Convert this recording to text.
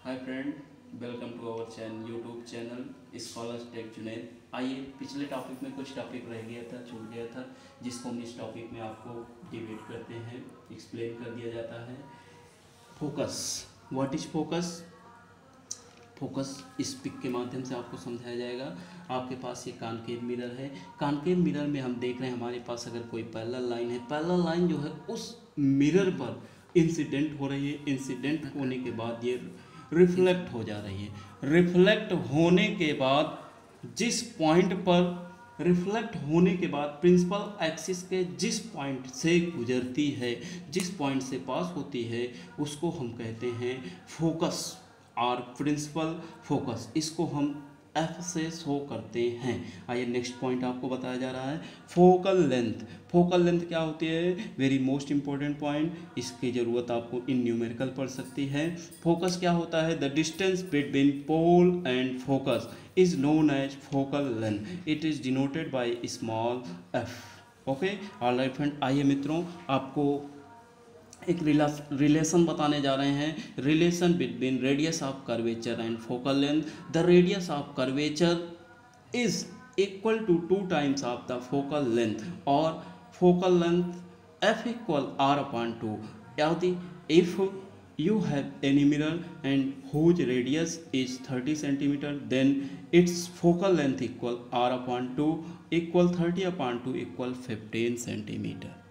Hi friend, welcome to our channel YouTube channel scholars tech Junaid. आइए, पिछले topic में कुछ टॉपिक रह गया था, छूट गया था, जिसको हम इस टॉपिक में आपको डिबेट करते हैं, एक्सप्लेन कर दिया जाता है। Focus, what is focus? Focus इस पिक के माध्यम से आपको समझाया जाएगा। आपके पास ये कॉनकेव मिरर है। कॉनकेव मिरर में हम देख रहे हैं हमारे पास अगर कोई पैरेलल लाइन है, पैरेलल लाइन जो है उस मिरर पर इंसिडेंट हो रही है। इंसिडेंट होने के बाद ये रिफ्लेक्ट हो जा रही है। रिफ्लेक्ट होने के बाद जिस पॉइंट पर रिफ्लेक्ट होने के बाद प्रिंसिपल एक्सिस के जिस पॉइंट से गुजरती है, जिस पॉइंट से पास होती है, उसको हम कहते हैं फोकस और प्रिंसिपल फोकस। इसको हम एफ से शो करते हैं। आइए, नेक्स्ट पॉइंट आपको बताया जा रहा है फोकल लेंथ। फोकल लेंथ क्या होती है? वेरी मोस्ट इंपॉर्टेंट पॉइंट, इसकी ज़रूरत आपको इन न्यूमेरिकल पड़ सकती है। फोकस क्या होता है? The distance between pole and focus is known as focal length. It is denoted by small F. Okay, alright friend. आइए मित्रों, आपको एक रिलेशन बताने जा रहे हैं। Relation between radius of curvature and focal length. The radius of curvature is equal to 2 times of the focal length, और focal length f equal r/2। यदि if you have any mirror and whose radius is 30 centimeter, then its focal length equal r/2 equal 30/2 equal 15 centimeter.